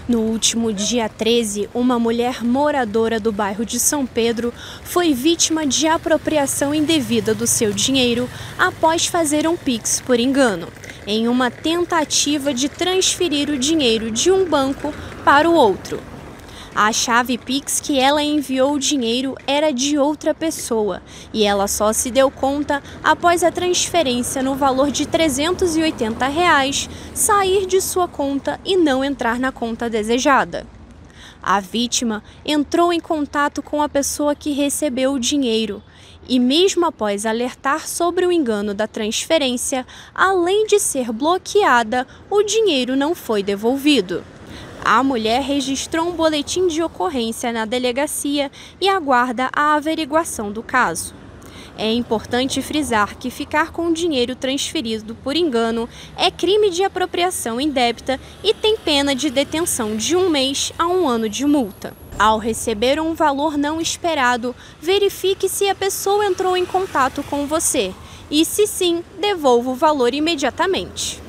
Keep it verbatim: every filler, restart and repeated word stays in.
No último dia treze, uma mulher moradora do bairro de São Pedro foi vítima de apropriação indevida do seu dinheiro após fazer um Pix por engano, em uma tentativa de transferir o dinheiro de um banco para o outro. A chave Pix que ela enviou o dinheiro era de outra pessoa e ela só se deu conta após a transferência no valor de trezentos e oitenta reais sair de sua conta e não entrar na conta desejada. A vítima entrou em contato com a pessoa que recebeu o dinheiro e, mesmo após alertar sobre o engano da transferência, além de ser bloqueada, o dinheiro não foi devolvido. A mulher registrou um boletim de ocorrência na delegacia e aguarda a averiguação do caso. É importante frisar que ficar com o dinheiro transferido por engano é crime de apropriação indébita e tem pena de detenção de um mês a um ano de multa. Ao receber um valor não esperado, verifique se a pessoa entrou em contato com você e, se sim, devolva o valor imediatamente.